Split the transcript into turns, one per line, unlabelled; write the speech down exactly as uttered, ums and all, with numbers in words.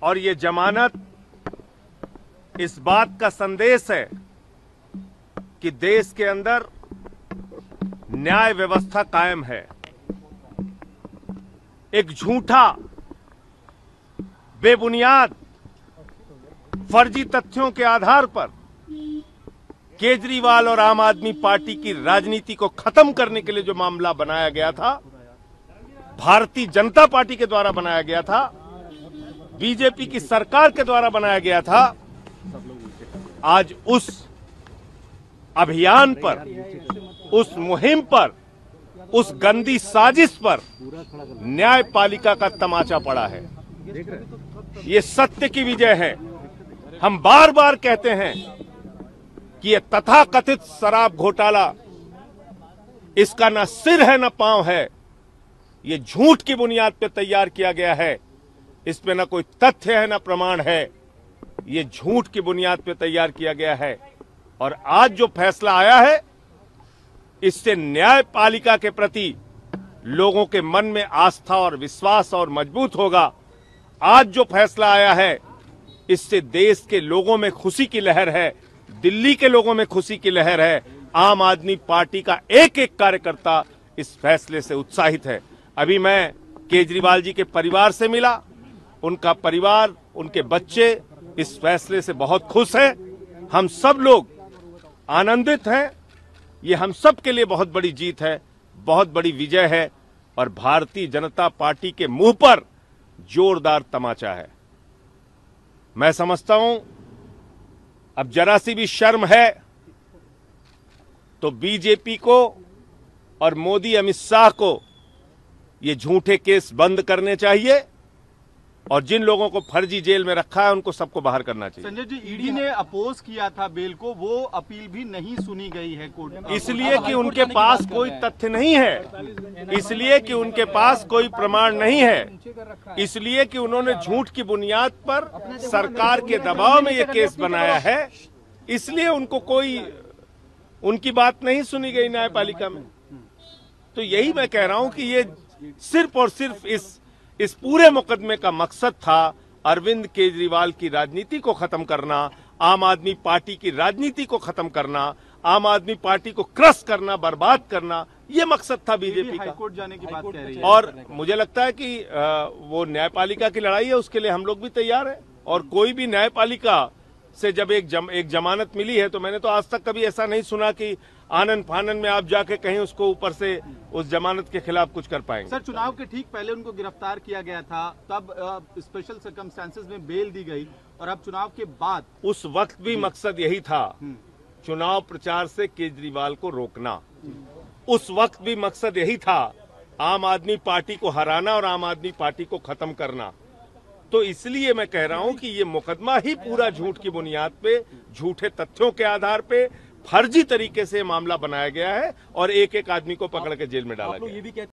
और ये जमानत इस बात का संदेश है कि देश के अंदर न्याय व्यवस्था कायम है। एक झूठा, बेबुनियाद, फर्जी तथ्यों के आधार पर केजरीवाल और आम आदमी पार्टी की राजनीति को खत्म करने के लिए जो मामला बनाया गया था, भारतीय जनता पार्टी के द्वारा बनाया गया था, बीजेपी की सरकार के द्वारा बनाया गया था, आज उस अभियान पर, उस मुहिम पर, उस गंदी साजिश पर न्यायपालिका का तमाचा पड़ा है। ये सत्य की विजय है। हम बार बार कहते हैं कि ये तथाकथित शराब घोटाला, इसका ना सिर है ना पांव है। ये झूठ की बुनियाद पर तैयार किया गया है। इसमें ना कोई तथ्य है ना प्रमाण है। ये झूठ की बुनियाद पर तैयार किया गया है। और आज जो फैसला आया है, इससे न्यायपालिका के प्रति लोगों के मन में आस्था और विश्वास और मजबूत होगा। आज जो फैसला आया है, इससे देश के लोगों में खुशी की लहर है, दिल्ली के लोगों में खुशी की लहर है। आम आदमी पार्टी का एक एक कार्यकर्ता इस फैसले से उत्साहित है। अभी मैं केजरीवाल जी के परिवार से मिला। उनका परिवार, उनके बच्चे इस फैसले से बहुत खुश हैं। हम सब लोग आनंदित हैं। ये हम सब के लिए बहुत बड़ी जीत है, बहुत बड़ी विजय है और भारतीय जनता पार्टी के मुंह पर जोरदार तमाचा है। मैं समझता हूं अब जरा सी भी शर्म है तो बीजेपी को और मोदी अमित शाह को ये झूठे केस बंद करने चाहिए और जिन लोगों को फर्जी जेल में रखा है उनको सबको बाहर करना चाहिए।
संजय जी, ईडी ने अपोज किया था बेल को, वो अपील भी नहीं सुनी गई है कोर्ट में,
इसलिए कि उनके पास कोई तथ्य नहीं है, इसलिए कि उनके पास कोई प्रमाण नहीं है, इसलिए कि उन्होंने झूठ की बुनियाद पर सरकार के दबाव में ये केस बनाया है, इसलिए उनको कोई, उनकी बात नहीं सुनी गई न्यायपालिका में। तो यही मैं कह रहा हूं कि ये सिर्फ और सिर्फ इस इस पूरे मुकदमे का मकसद था अरविंद केजरीवाल की राजनीति को खत्म करना, आम आदमी पार्टी की राजनीति को खत्म करना, आम आदमी पार्टी को क्रश करना, बर्बाद करना। ये मकसद था बीजेपी का।
हाईकोर्ट जाने की बात कह रही है
और मुझे लगता है कि वो न्यायपालिका की लड़ाई है, उसके लिए हम लोग भी तैयार हैं। और कोई भी न्यायपालिका से जब एक जम, एक जमानत मिली है, तो मैंने तो आज तक कभी ऐसा नहीं सुना कि आनंद फानन में आप जाके कहीं उसको ऊपर से उस जमानत के खिलाफ कुछ कर पाएंगे।
सर, चुनाव के ठीक पहले उनको गिरफ्तार किया गया था, तब स्पेशल सर्कमस्टेंसेस में बेल दी गई और अब चुनाव के बाद
उस वक्त भी मकसद यही था, चुनाव प्रचार से केजरीवाल को रोकना। उस वक्त भी मकसद यही था, आम आदमी पार्टी को हराना और आम आदमी पार्टी को खत्म करना। तो इसलिए मैं कह रहा हूं कि ये मुकदमा ही पूरा झूठ की बुनियाद पे, झूठे तथ्यों के आधार पे, फर्जी तरीके से मामला बनाया गया है और एक एक आदमी को पकड़ के जेल में डाला गया।